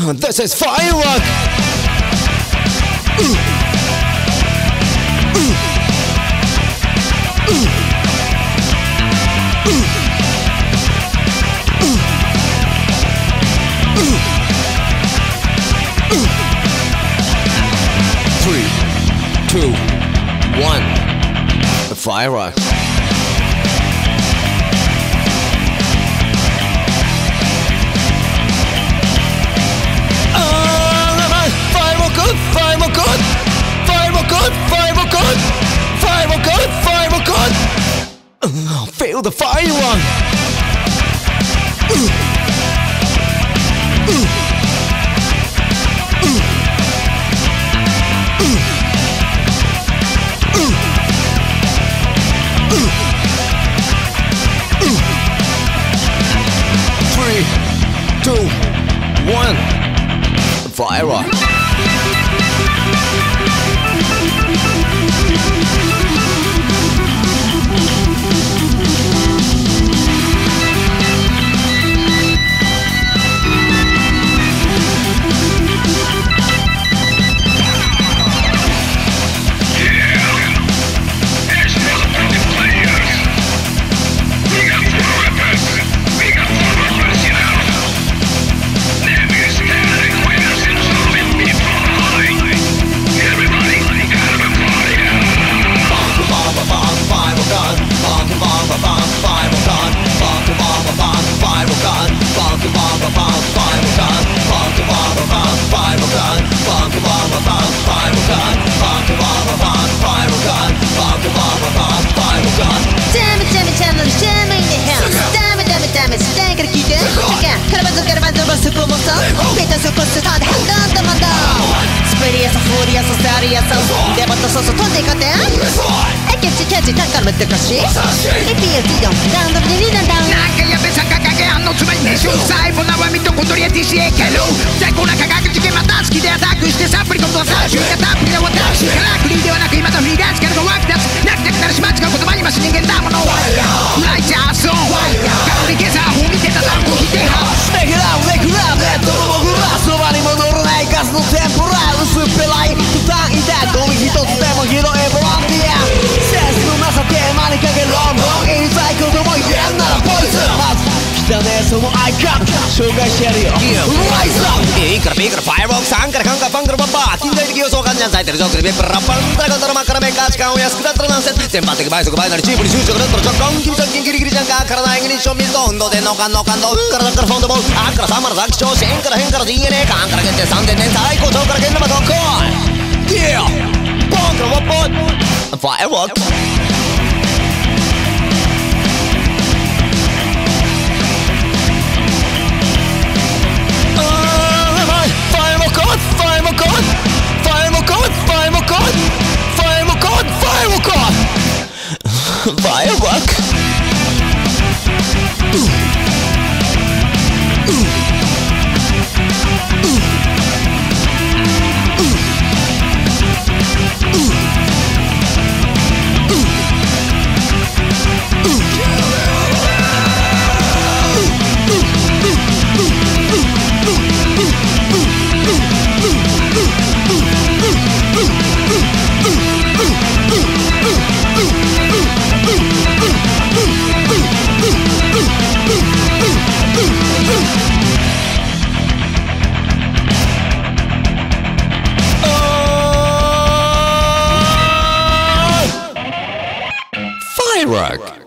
This is firework! 3, 2, 1 Firework! Feel the firework! Three, two, one, firework!紹介してやるよ。ライズアップ。いいからビーからファイアボックス、アンからカンからパンからパンパー。近代的予想感じゃんされてるジョークでペッパラパンタラコントラマッカラメンカー時間を安くだったら何セン全般的倍速倍なりチープに就職だったら若干君さんギリギリじゃんか。体エグニッション水と運動で脳幹体からフォンドボールあんから3からザキ調子円から変から DNA かあんから限定3000年最高潮から現生特攻ギアボンからワッポンファイアボックスFirework! Firework!